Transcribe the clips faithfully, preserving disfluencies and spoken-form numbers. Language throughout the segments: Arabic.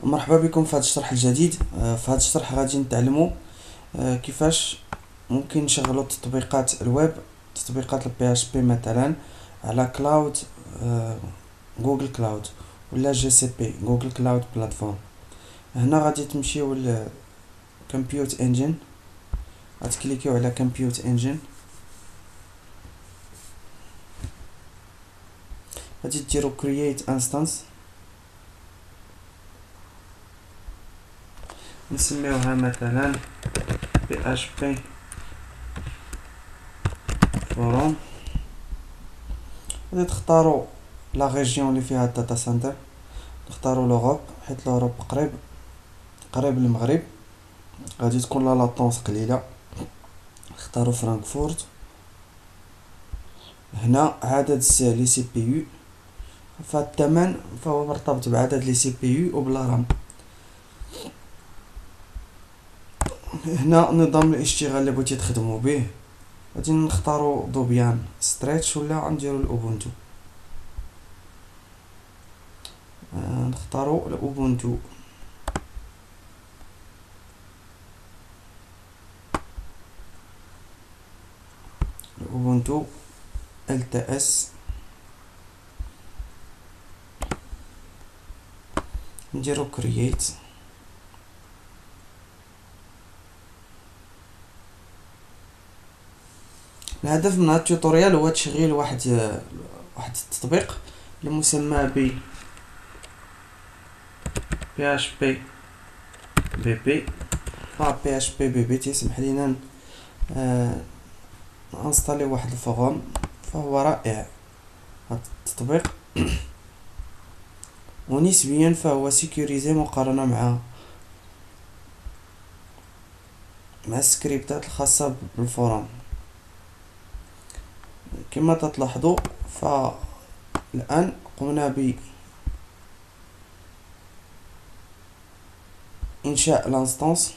مرحبا بكم في هذا الشرح الجديد. في هذا الشرح غادي نتعلموا كيفاش ممكن نشغلوا تطبيقات الويب، تطبيقات البي اش بي مثلا على كلاود، جوجل كلاود ولا جي سي بي، جوجل كلاود بلاتفورم. هنا غادي تمشيو ل كومبيوت انجن، غتكليكيو على كومبيوت انجن، غادي ديروا كرييت انستانس، نسميوها مثلا بي اش بي فوروم. غادي تختاروا لا ريجيون اللي فيها الداتا سنتر، نختاروا لوروب حيت لوروب قريب قريب للمغرب، غادي تكون لا لاتونس قليله. اختاروا فرانكفورت. هنا عدد لي سي بي يو، فالثمن فهو مرتبط بعدد لي سي بي يو وبلا رام. هنا نظام الاشتغال اللي بغيتي تخدموا به، غادي نختاروا دوبيان ستريتش ولا نديروا الاوبونتو. آه نختاروا الاوبونتو. الاوبونتو ال تي اس، نديرو كرييت. الهدف من هذا التوتوريال هو تشغيل واحد واحد التطبيق المسمى ب بي اش بي بي بي. بي اش بي بي بي تيسمح لينا آه انستالي واحد الفورم، فهو رائع هذا التطبيق ونسبيا فهو سيكوريزي مقارنة مع مع السكريبتات الخاصة بالفورم. كما تلاحظوا فالآن قمنا بإنشاء الانستانس.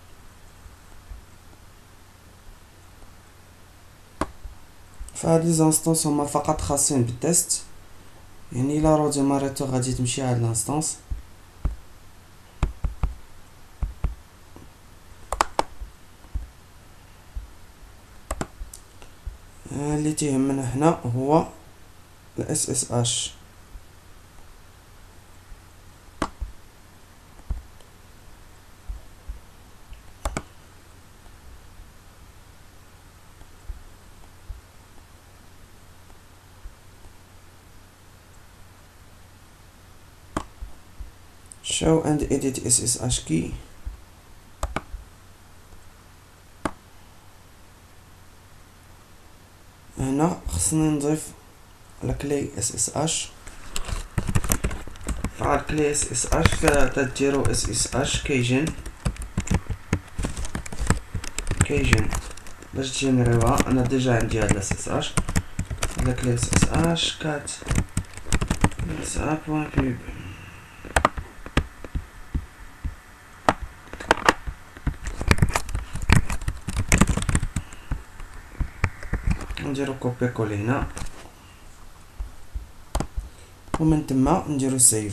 فهاد لي زانستانس هما فقط خاصين بالتست، يعني الا رو ديماريتو غادي تمشي على الانستانس. اللي تيهمنا هنا هو الاس اس اش. show and edit اس اس اش key. هنا خصني نضيف الكلي اس اس اش. فعل كلي اس اس اش تديرو اس اس اش كيجن كيجن باش تجينيريوها. انا ديجا عندي هاد اس اس اش، هذا كلي اس اس اش كات سا بوين بيب. نديرو كوبي كولي هنا ومن تما نديرو سيف.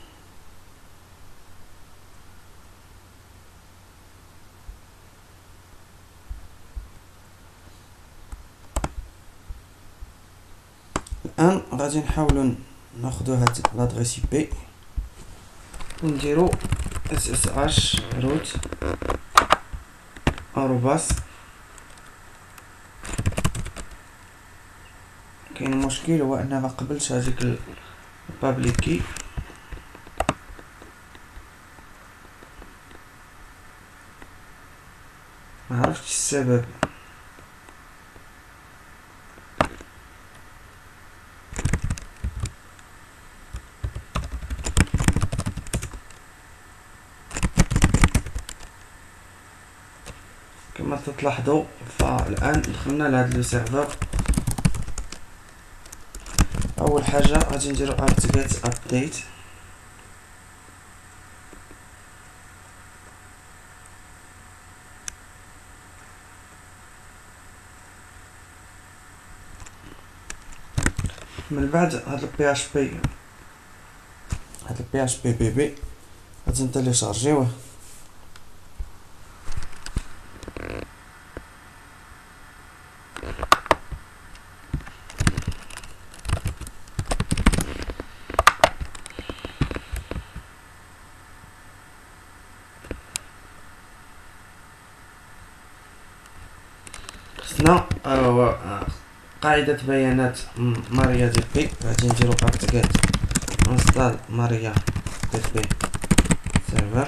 الان غادي نحاولوا ناخذوا هاد لادريس اي بي ونديرو اس اس اش روت اروباس. كاين مشكل هو ان ما قبلش هذيك البابليك كي، ما عرفتش السبب. كما تلاحظوا فالان دخلنا لهذا لو سيرفر. اول حاجه غادي نديرو apt get update. من بعد هاد البي اش بي هاد البي اش بي بي بي غادي نتيليشارجيوه. خصنا قاعدة بيانات ماريا دي بي، غادي نديرو apt-get install ماريا دي بي server.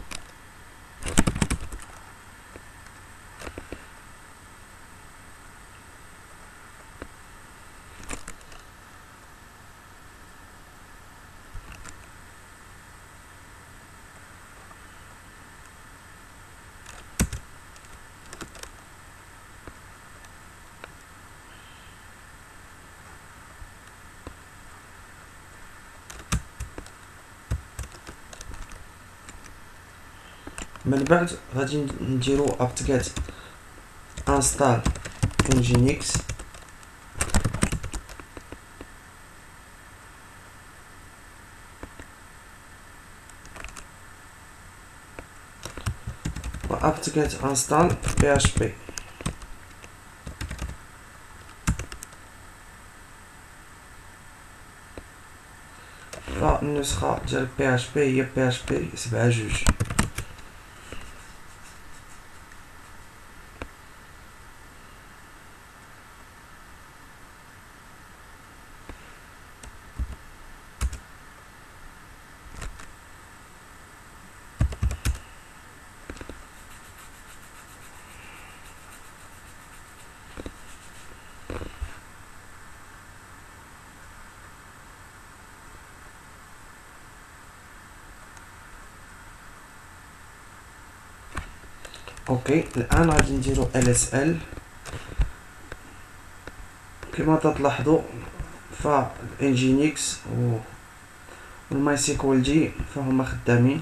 من بعد غادي نديرو apt-get install nginx و apt-get install php. فالنسخة ديال php هي php سبعة جوج. اوكي الان غادي نديرو ال اس ال. كما تلاحظوا فالانجينيكس و الماي سيكوال دي فهما خدامين.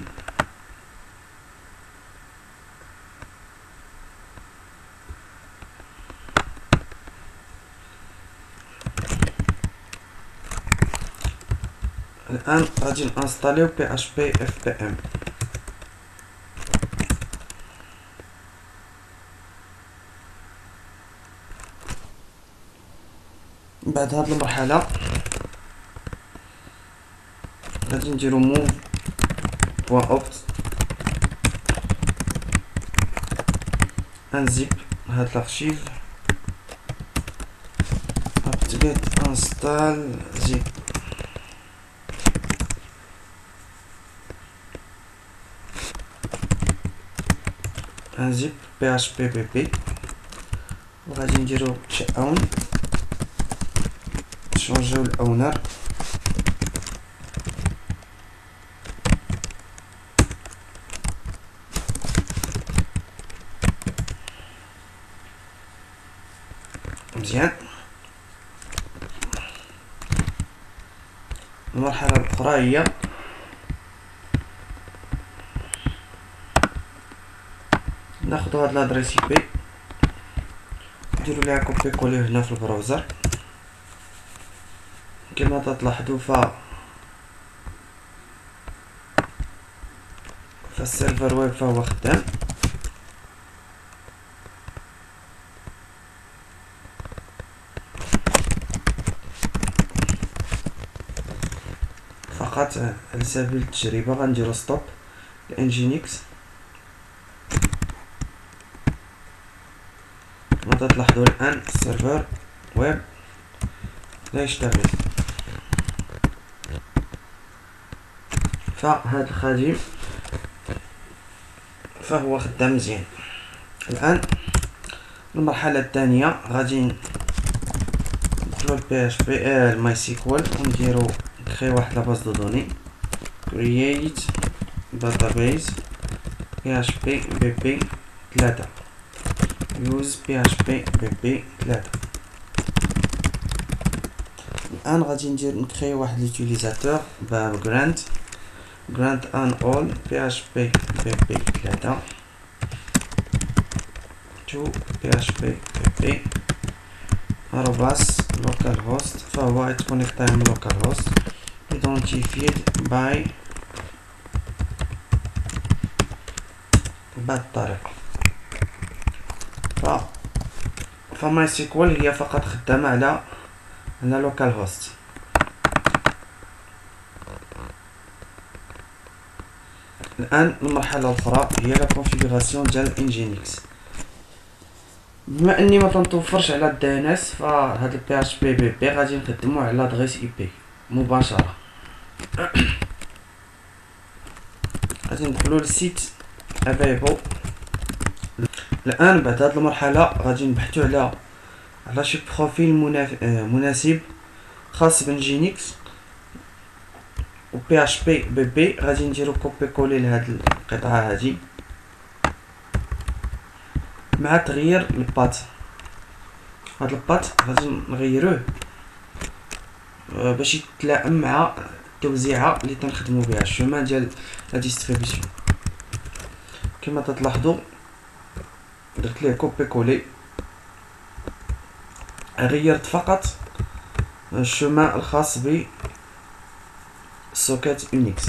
الان غادي نانستاليو بي اش بي اف بي ام. بعد هاد المرحلة غادي نديرو موف بوان اوبت انزيب هاد الارشيف apt-get install zip. انزيب بي اش بي بي بي وغادي نديرو اون شونجيو الاونر. مزيان. المرحلة الأخرى هي ناخدو هاد لادريس اي بي نديرو ليها كوبي كولي هنا في البراوزر. كما تلاحظوا ف فالسيرفر ويب فهو خدام. فقط على سبيل التجربة غنديرو ستوب لانجينيكس. كما تلاحظوا الان السيرفر ويب لا يشتغل. فهاد الخادم فهو خدام مزيان. الان المرحلة الثانية غادي ندخلو البي اش بي الماي سيكوال ونديرو نكري واحد لاباز دو دوني create database بي اش بي بي بي ثلاثة use بي اش بي بي بي ثلاثة. الان غادي ندير نكري واحد ليوتيليزاتور باب grant grant an all بي اش بي بي بي ثلاثة to بي اش بي بي بي arrobas localhost فهو يتكونيكتا من localhost identified by بهذه الطريقة. ف فماي سيكوال هي فقط خدامة على على لوكال هوست. الان المرحلة الاخرى هي لا كونفيغوراسيون ديال انجينكس. بما اني ما تنتوفرش على الدي ان اس، فهاد البي اش بي بي بي غادي نخدمو على لادغيس اي بي مباشرة. غادي ندخلو للسيت افيبل. الان بعد هاد المرحلة غادي نبحثو على على شي بروفيل مناف... مناسب خاص بنجينكس و بي اش بي بي بي. غادي نديرو كوبي كولي لهاد القطعة هادي مع تغيير البات. هاد البات غادي نغيروه باش يتلائم مع التوزيعة اللي تنخدمو بها، الشومان ديال لا ديستريبيسيون. كما تلاحظوا درت ليه كوبي كولي، غيرت فقط الشومان الخاص ب سوكيت يونيكس.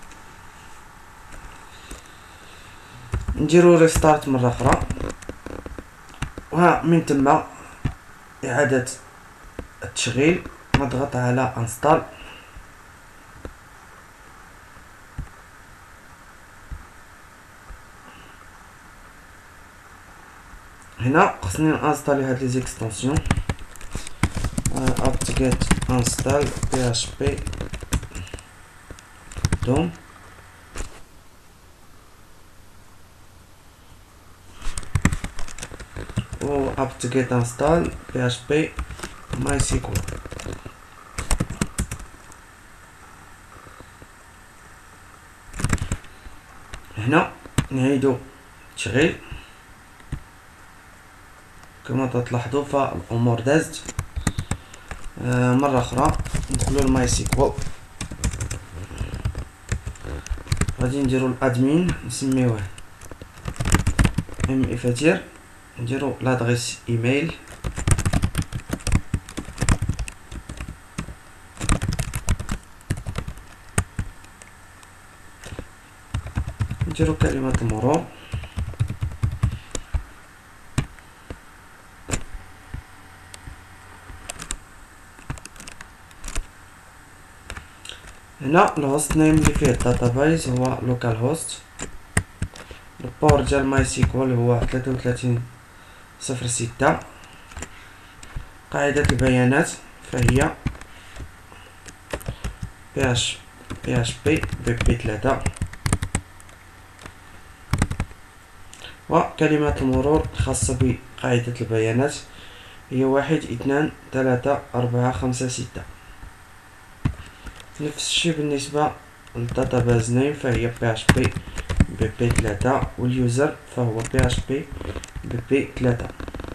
نديرو ريستارت مرة اخرى، وها من تما اعادة التشغيل. نضغط على انستال. هنا خصني انستالي هاد لي زيكستونسيون apt get install php dom و apt get install php mysql. هنا نعيدو التشغيل. كما تلاحظوا فالامور دازت. آه مره اخرى ندخلوا لماي سيكوال. غادي نديروا الادمين نسميوه ام افاتير. نديروا لادريس ايميل. نديروا كلمه المرور. هنا الهوست نيم اللي فيه الداتابيز هو لوكال هوست. البور ديال ماي سيكوال هو ثلاثة وثلاثين صفر ستة. قاعدة البيانات فهي بي اش بي اش بي بي بي ثلاثة. وكلمة المرور الخاصة بقاعدة البيانات هي واحد اثنان ثلاثة أربعة خمسة ستة. نفس الشيء بالنسبة للداتاباز نيم فهي بي اش بي بي بي ثلاثة، واليوزر فهو بي اش بي بي بي ثلاثة.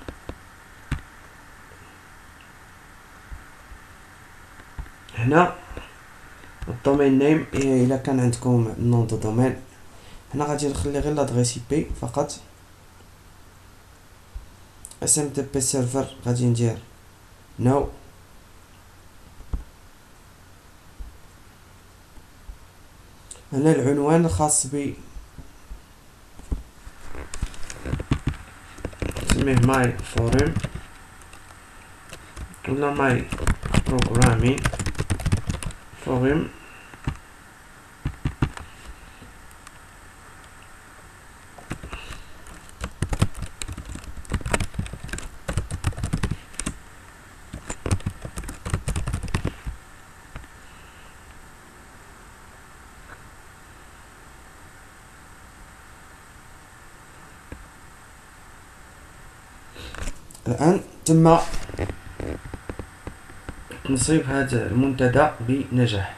هنا الدومين نيم الا كان عندكم نون دو دومين. هنا غادي نخلي غير لادغيس اي بي فقط. اس ام تي بي سيرفر غادي ندير نو. هنا العنوان الخاص ب نسميه ماي فورم ولا ماي بروغرامين فورم. الآن تم تنصيب هذا المنتدى بنجاح.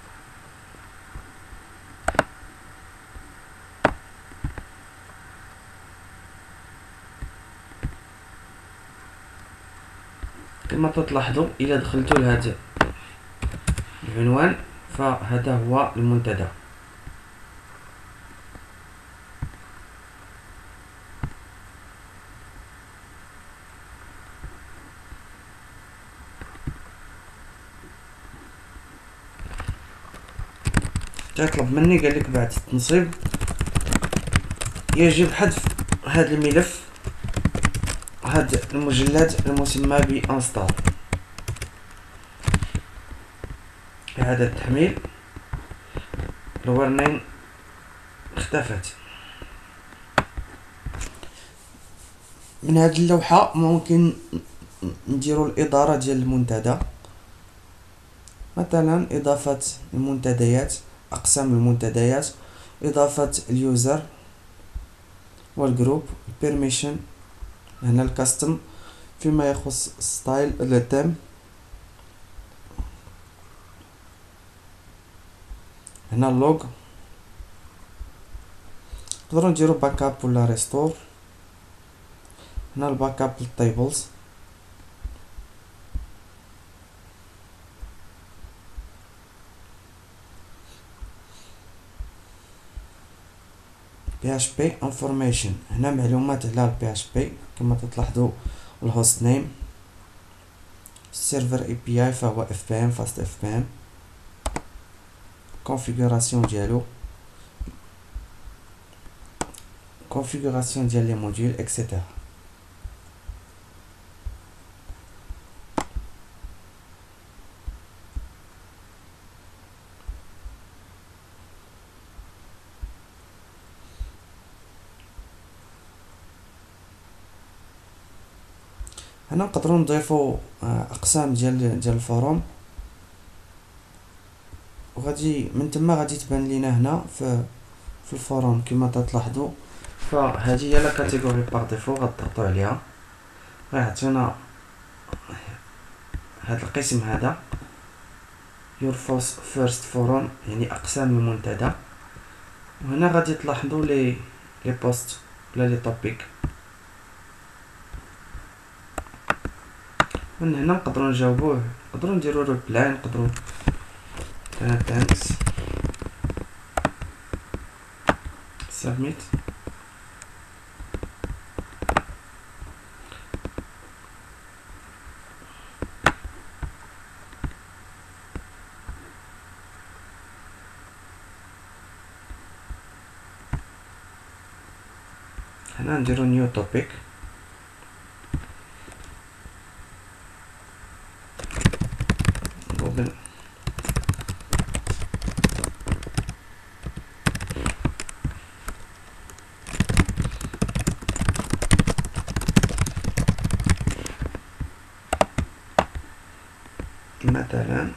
كما تلاحظوا إذا دخلتوا لهذا العنوان فهذا هو المنتدى. يطلب مني قال لك بعد التنصيب يجب حذف هذا الملف، هذا المجلد المسمى ب install. إعادة التحميل. الورنين اختفت. من هذه اللوحة ممكن نديرو الإدارة ديال المنتدى، مثلا إضافة المنتديات، أقسام المنتديات، إضافة اليوزر والجروب، permission، هنا الكاستم فيما يخص ستايل التيم، هنا اللوج، نقدروا نديرو باك اب ولا ريستور، هنا الباك اب للتيبلز، بي اش بي انفورميشن، هنا معلومات على البي اش بي كما تلاحظوا، الهوست نيم، السيرفر اي بي اي فهو اف بي ام فاست اف بي ام، configuration ديالو، configuration ديال لي موديول اكسيتيرا. هنا نقدروا نضيفوا اقسام ديال ديال الفوروم، وغادي من تما غادي تبان لينا هنا في في الفوروم كما تلاحظوا. فهذه هي لا كاتيجوري باغ ديفو، غتضغطوا عليها غيعطينا هذا القسم هذا your first forum، يعني اقسام المنتدى. وهنا غادي تلاحظوا لي لي بوست ولا لي توبيك. من هنا نقدروا نجاوبوه، نقدروا نديروا ريبلاي، نقدروا thanks submit. هنا نديرو نيو توبيك، جوجل مثلا.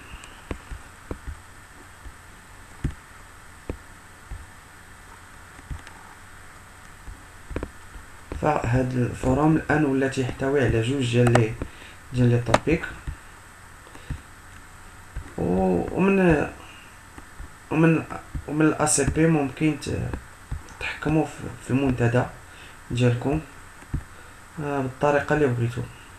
فهاد الفوروم الان ولا تيحتوي على جوج ديال لي ديال لي توبيك، ومن ومن ومن الاي سي بي ممكن تحكموا في المنتدى ديالكم بالطريقه اللي بغيتو.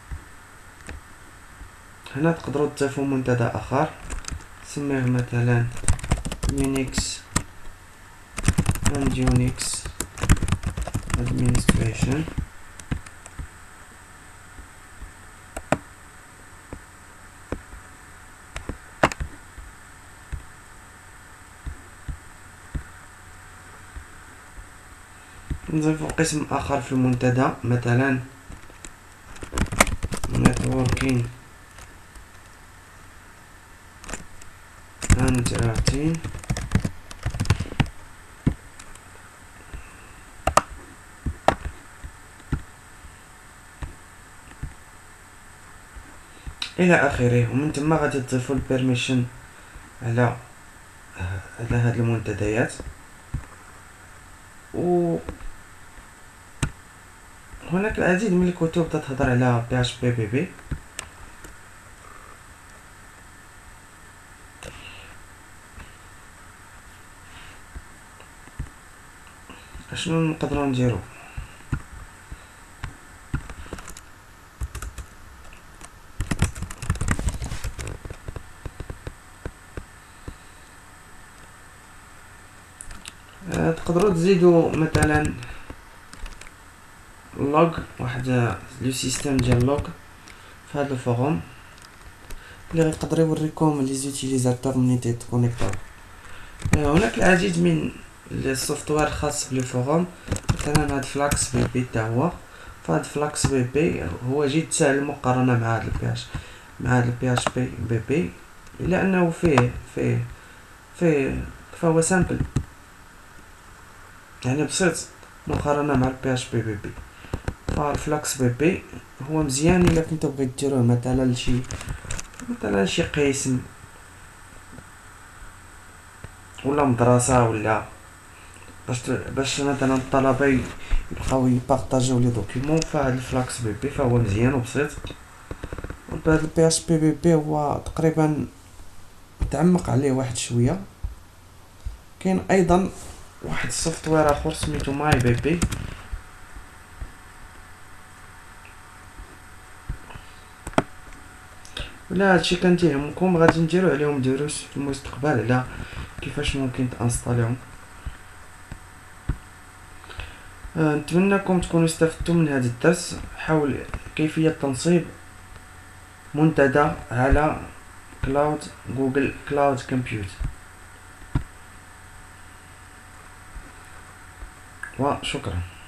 هنا تقدروا تضيفوا منتدى اخر، سميه مثلا يونيكس and يونيكس administration. نضيفوا قسم اخر في المنتدى مثلا networking and routing. الى اخره. ومن ثم غادي تضيفوا البيرميشن على على هاد المنتديات. و هناك العديد من الكتب تتهضر على بي اش بي بي بي. اشنو نقدروا نديرو؟ تقدروا تزيدوا مثلا لوغ، واحد لو سيستيم ديال لوغ في هذا الفوروم اللي غيقدر يوريكم لي زوتيليزاتور منين تيتكونيكطاو. هناك العديد من السوفتوير الخاص بالفوروم، مثلا هاد فلاكس بي بي تا هو، فهاد فلاكس بي بي هو جد سهل المقارنة مع هاد البي مع هاد البي اش بي بي بي لانه فيه فيه فيه فهو سامبل، يعني بسيط مقارنة مع البي اش بي بي بي. فالفلاكس بي بي هو مزيان الا كنتو بغيت ديروه مثلا لشي مثلا شي قسم ولا مدرسة، ولا باش باش مثلا الطلبة يبقاو يبارطاجيو لي دوكيومون. فهاد الفلاكس بي بي فهو مزيان وبسيط. وبهاد البي اش بي بي بي هو تقريبا تعمق عليه واحد شويه. كاين ايضا واحد السوفتوير اخر سميتو ماي بي بي، ولا هادشي كان تيهمكم غادي نديرو عليهم دروس في المستقبل على كيفاش ممكن تانستاليهم. أه نتمنىكم تكونوا استفدتوا من هذا الدرس حول كيفية تنصيب منتدى على كلاود جوجل كلاود كومبيوت، وشكرا.